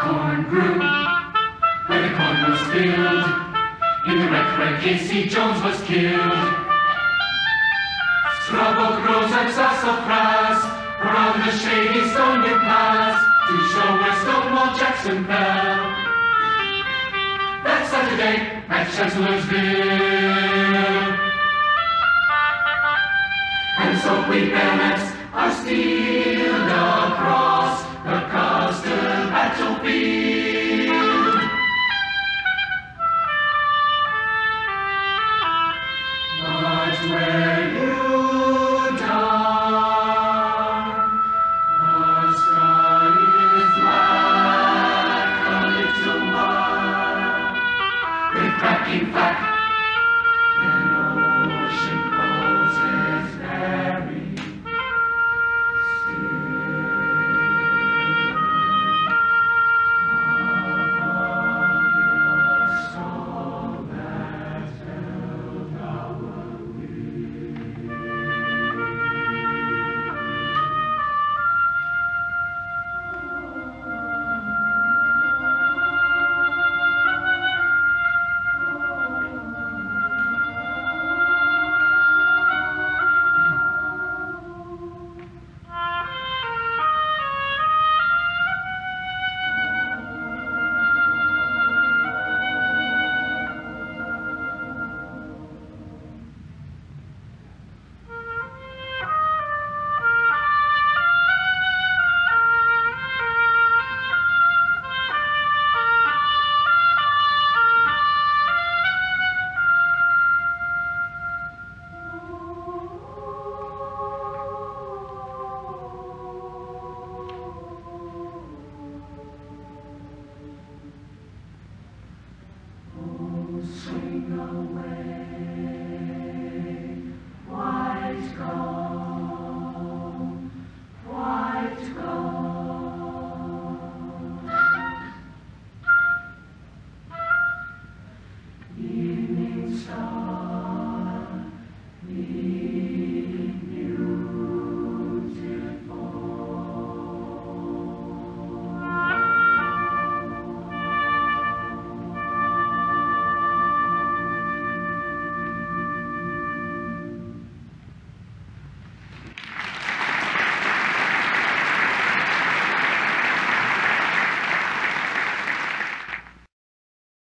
corn grew, where the corn was filled, in the wreck where Casey Jones was killed. Scrub oak groves and sassafras around the shady Stony Pass to show where Stonewall Jackson fell. That Saturday at Chancellorsville. And so we bayonets are steeled across the Custer battlefield.